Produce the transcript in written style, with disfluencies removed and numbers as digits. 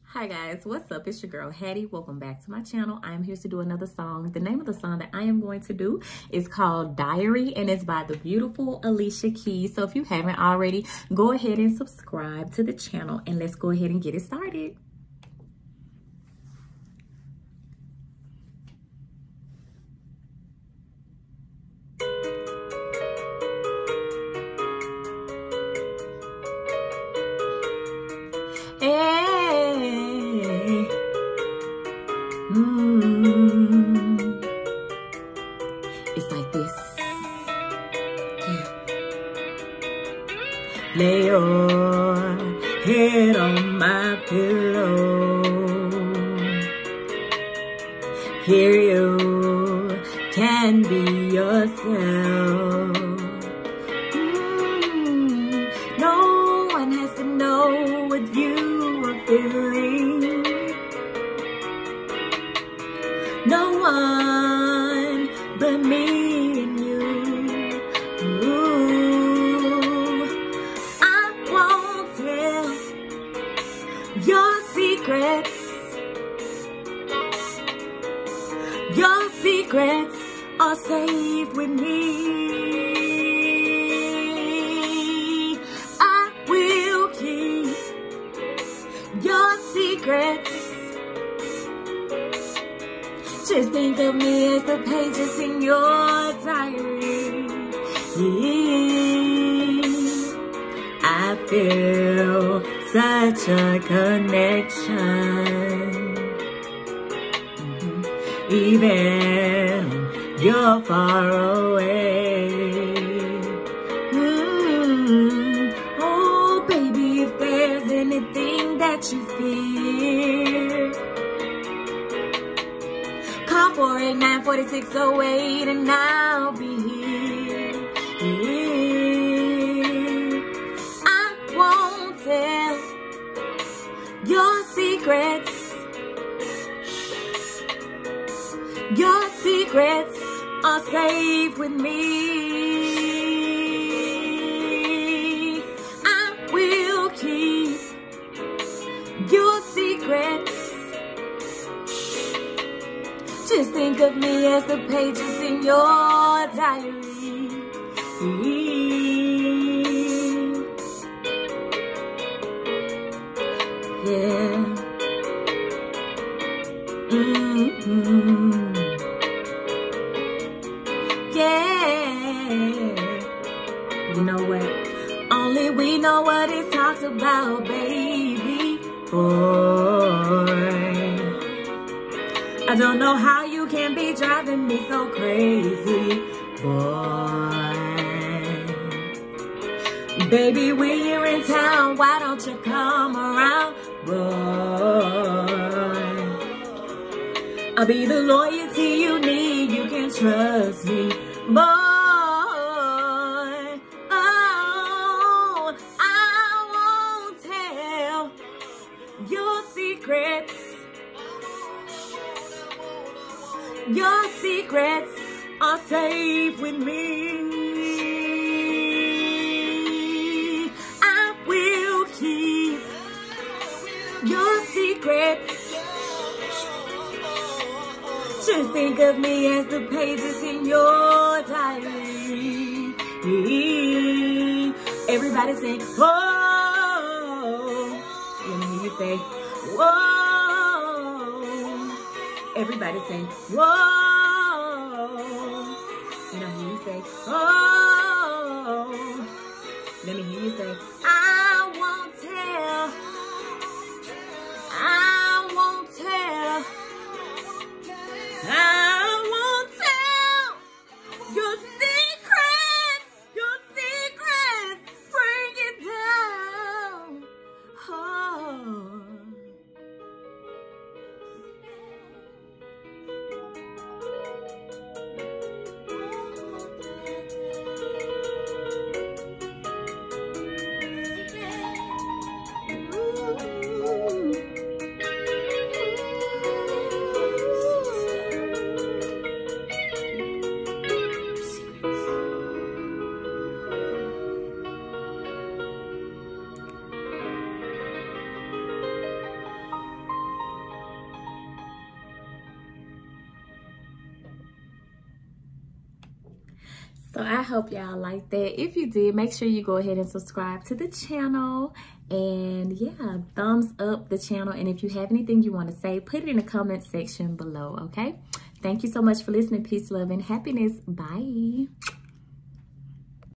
Hi guys, what's up? It's your girl Hattie. Welcome back to my channel. I'm here to do another song. The name of the song that I am going to do is called Diary, and it's by the beautiful Alicia Keys. So if you haven't already, go ahead and subscribe to the channel, and let's go ahead and get it started. Hey. It's like this. Yeah. Lay your head on my pillow. Here you can be yourself. No one has to know what you are feeling. No one but me and you. Ooh, I won't tell your secrets. Your secrets are safe with me. I will keep your secrets. Just think of me as the pages in your diary. I feel such a connection. Even you're far away. Oh, baby, if there's anything that you fear, call 489-4608 and I'll be here. I won't tell your secrets. Your secrets are safe with me. I will keep your secrets. Just think of me as the pages in your diary. Yeah. Yeah. You know what? Only we know what it talks about, baby. Boy, I don't know how you can be driving me so crazy, boy. Baby, when you're in town, why don't you come around, boy? I'll be the loyalty you need, you can trust me, boy. Oh, I won't tell your secrets. Your secrets are safe with me. I will keep your secrets. Just think of me as the pages in your diary. Everybody say, whoa. Let me hear you say, whoa. Everybody say, whoa. Let me hear you say, oh. Let me hear you say, I won't tell. I won't tell. I won't tell your secrets. Your secrets bring it down. Oh. So I hope y'all like that. If you did, make sure you go ahead and subscribe to the channel. And yeah, thumbs up the channel. And if you have anything you want to say, put it in the comment section below, okay? Thank you so much for listening. Peace, love, and happiness. Bye.